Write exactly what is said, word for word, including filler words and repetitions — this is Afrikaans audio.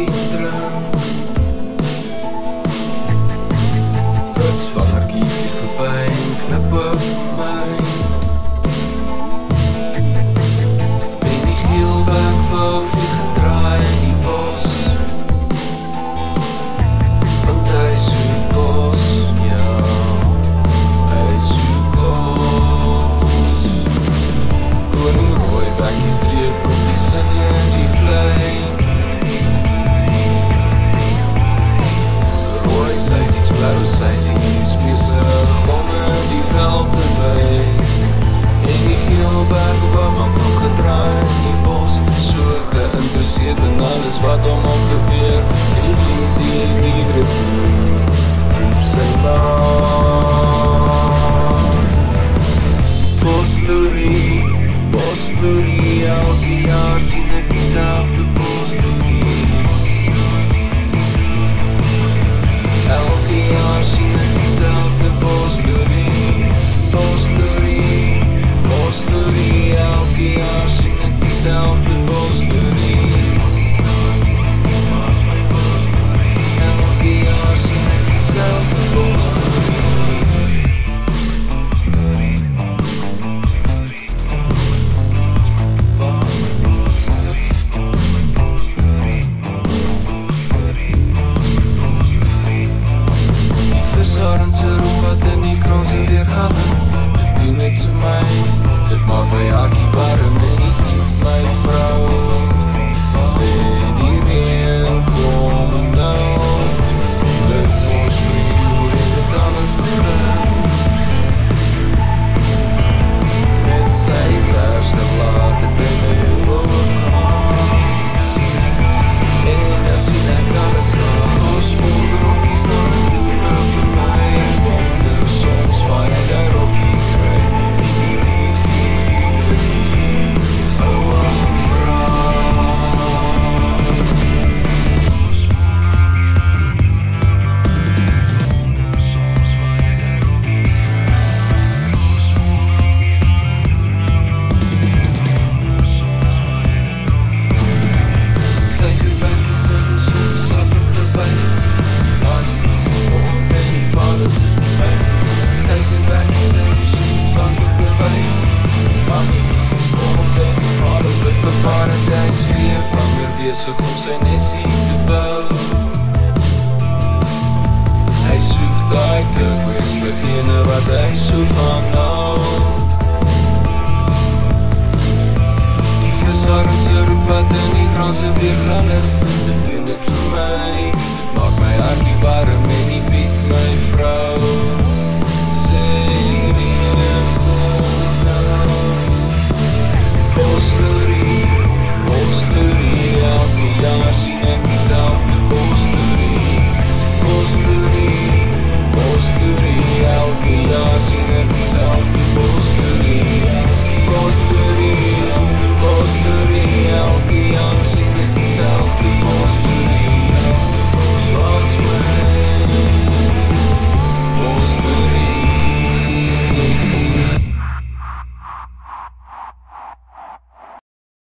koffie drink. Visvangertjie vlieg verby en knip op my. En die geelwerk wou vlieg gedraai in die bos, want hy soek kos, ja, hy soek kos. Koning rooi bekkie streep op die sin in die vlei. Rooi seisies, blauw seisies, besig om in die veld te wei. En die geelberg wou maak nog gedraai in die bos, so geïnteresseerd in alles wat om op gebeur. En die die die roep, roep sy naam. Bosloerie, Bosloerie, elke jaar sien ek diezelfde Bosloerie. Elke jaar sien ek diezelfde Bosloerie. Bosloerie, Bosloerie, elke jaar sien ek diezelfde Bosloerie. Elke jaar sien ek diezelfde Bosloerie. Visarendse roep wat in die kranse weer gaan, dit doen net so my, dit maak my hakie warm en die diep my vrou. Sê die reen kom nou, dit moes spreeuw en dit alles begin. Met sy verste laat het in my oorgaan. En nou sien ek alles raak, ons molderokkies dan doen nou vir my. Wonder soms waar jy die rokkie kry, die die die die die die ouwe vrou. Besig om sy nesie te bou. Hy soek die klikwees, degene wat hy soek van nou. Die visarendse roep wat in die kranse weer glimmer, dit doen dit vir my, dit maak my hartjie warm en die piek my vrou.